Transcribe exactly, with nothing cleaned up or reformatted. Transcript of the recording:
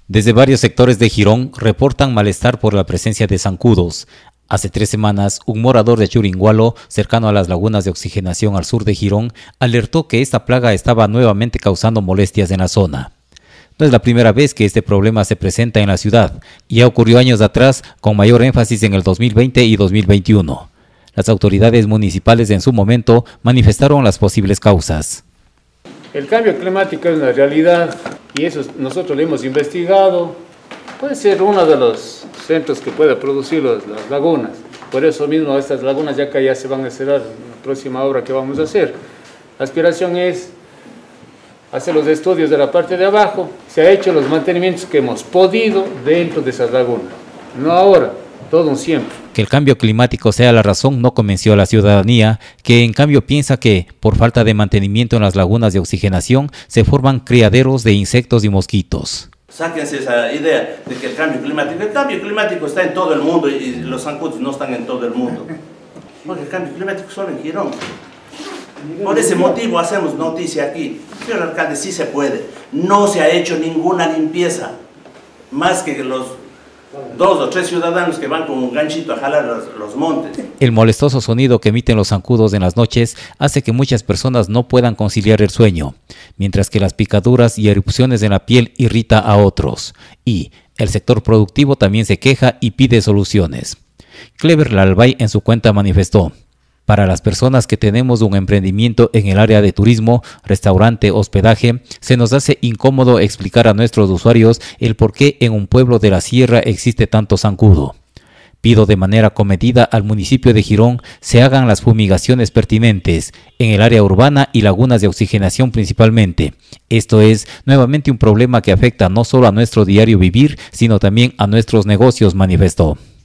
Desde varios sectores de Girón reportan malestar por la presencia de zancudos. Hace tres semanas, un morador de Churingualo, cercano a las lagunas de oxigenación al sur de Girón, alertó que esta plaga estaba nuevamente causando molestias en la zona. No es la primera vez que este problema se presenta en la ciudad. Ya ocurrió años atrás, con mayor énfasis en el dos mil veinte y dos mil veintiuno. Las autoridades municipales en su momento manifestaron las posibles causas. El cambio climático es una realidad y eso nosotros lo hemos investigado. Puede ser uno de los centros que pueda producir los, las lagunas. Por eso mismo estas lagunas ya que ya se van a cerrar en la próxima obra que vamos a hacer. La aspiración es hacer los estudios de la parte de abajo. Se ha hecho los mantenimientos que hemos podido dentro de esas lagunas. No ahora, todo un siempre. Que el cambio climático sea la razón no convenció a la ciudadanía, que en cambio piensa que, por falta de mantenimiento en las lagunas de oxigenación, se forman criaderos de insectos y mosquitos. Sáquense esa idea de que el cambio climático, el cambio climático está en todo el mundo y los zancudos no están en todo el mundo. Porque el cambio climático solo en Girón. Por ese motivo hacemos noticia aquí. Señor alcalde, sí se puede. No se ha hecho ninguna limpieza, más que los dos o tres ciudadanos que van con un ganchito a jalar los, los montes. El molestoso sonido que emiten los zancudos en las noches hace que muchas personas no puedan conciliar el sueño, mientras que las picaduras y erupciones en la piel irrita a otros. Y el sector productivo también se queja y pide soluciones. Clever Lalbay en su cuenta manifestó: para las personas que tenemos un emprendimiento en el área de turismo, restaurante, hospedaje, se nos hace incómodo explicar a nuestros usuarios el por qué en un pueblo de la sierra existe tanto zancudo. Pido de manera comedida al municipio de Girón se hagan las fumigaciones pertinentes en el área urbana y lagunas de oxigenación principalmente. Esto es nuevamente un problema que afecta no solo a nuestro diario vivir, sino también a nuestros negocios, manifestó.